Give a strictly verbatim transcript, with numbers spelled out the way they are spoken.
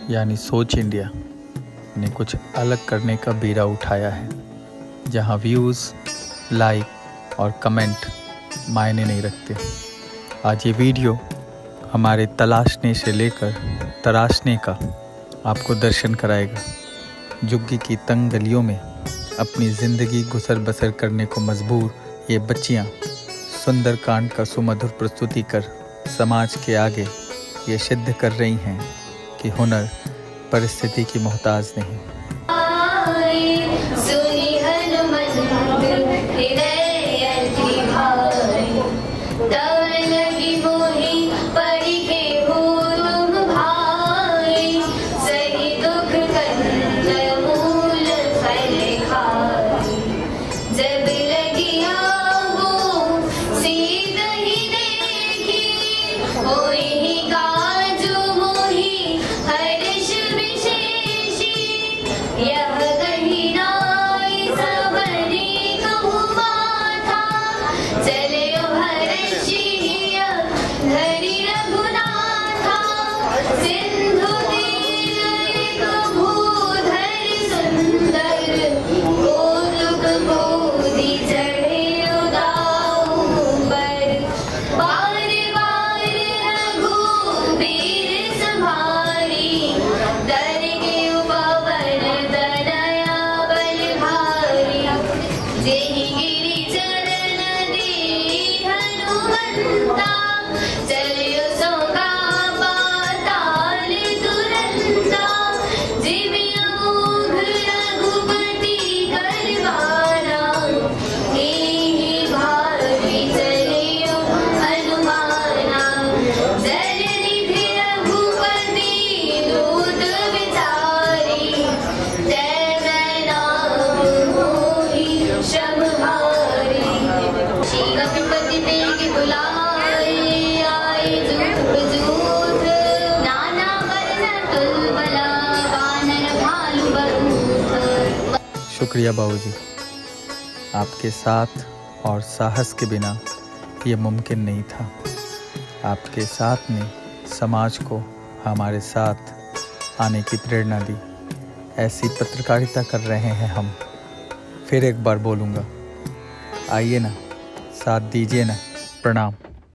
यानी सोच इंडिया ने कुछ अलग करने का बीड़ा उठाया है, जहां व्यूज़, लाइक और कमेंट मायने नहीं रखते। आज ये वीडियो हमारे तलाशने से लेकर तराशने का आपको दर्शन कराएगा। झुग्गी की तंग गलियों में अपनी ज़िंदगी गुजर बसर करने को मजबूर ये बच्चियां सुंदरकांड का सुमधुर प्रस्तुति कर समाज के आगे ये सिद्ध कर रही हैं कि हुनर परिस्थिति की मोहताज नहीं। शुक्रिया बाबूजी, आपके साथ और साहस के बिना ये मुमकिन नहीं था। आपके साथ ने समाज को हमारे साथ आने की प्रेरणा दी। ऐसी पत्रकारिता कर रहे हैं हम। फिर एक बार बोलूँगा, आइए ना, साथ दीजिए ना। प्रणाम।